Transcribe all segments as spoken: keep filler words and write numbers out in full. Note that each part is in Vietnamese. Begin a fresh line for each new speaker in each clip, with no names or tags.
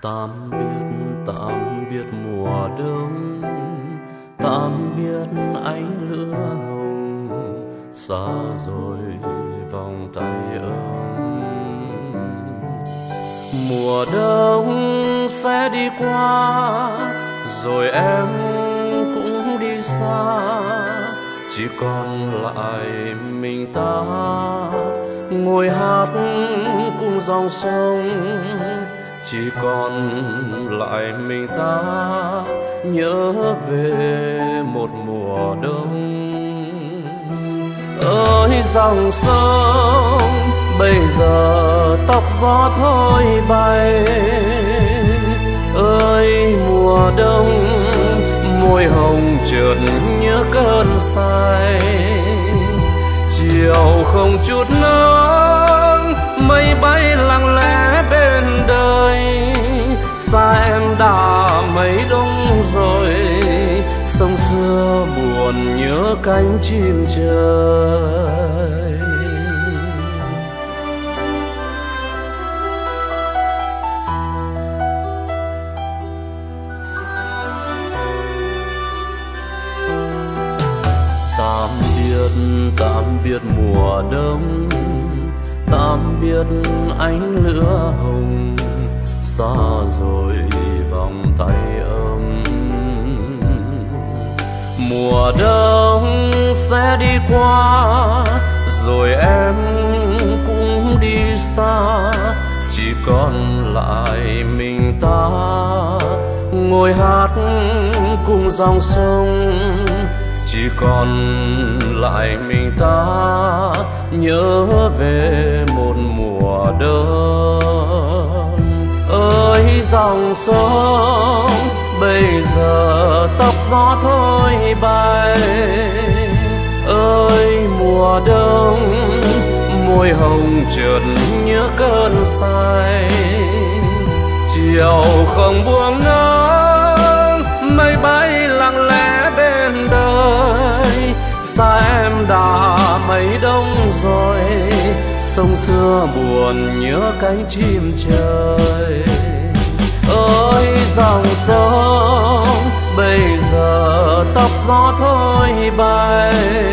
Tạm biệt, tạm biệt mùa đông, tạm biệt ánh lửa hồng, xa rồi vòng tay ấm. Mùa đông sẽ đi qua, rồi em cũng đi xa, chỉ còn lại mình ta ngồi hát cùng dòng sông. Chỉ còn lại mình ta nhớ về một mùa đông. Ơi dòng sông bây giờ tóc gió thôi bay, ơi mùa đông môi hồng chợt nhớ cơn say. Chiều không chút nắng, mây bay lặng lẽ bên đời, xa em đã mấy đông rồi, sông xưa buồn nhớ cánh chim trời. Tạm biệt, tạm biệt mùa đông, tạm biệt ánh lửa hồng, xa rồi vòng tay ấm. Mùa đông sẽ đi qua, rồi em cũng đi xa, chỉ còn lại mình ta ngồi hát cùng dòng sông. Chỉ còn lại mình ta nhớ về một mùa đông. Ơi dòng sông bây giờ tóc gió thôi bay, ơi mùa đông môi hồng chợt nhớ cơn say. Chiều không buông nắng, mây bay lặng lẽ bên đời, xa em đã mấy đông rồi, sông xưa buồn nhớ cánh chim trời. Ơi dòng sông bây giờ tóc gió thôi bay,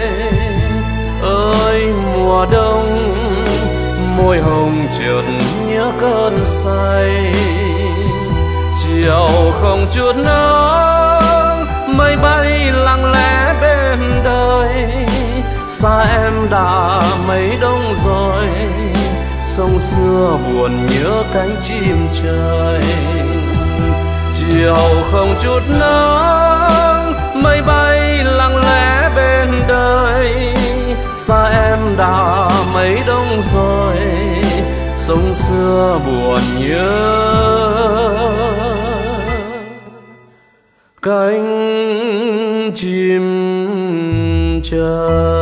ơi mùa đông môi hồng chợt nhớ cơn say. Chiều không chút nắng, mây bay lặng lẽ bên đời, xa em đã mấy đông rồi, sông xưa buồn nhớ cánh chim trời. Chiều không chút nắng, mây bay lặng lẽ bên đời, xa em đã mấy đông rồi, sông xưa buồn nhớ cánh chim trời.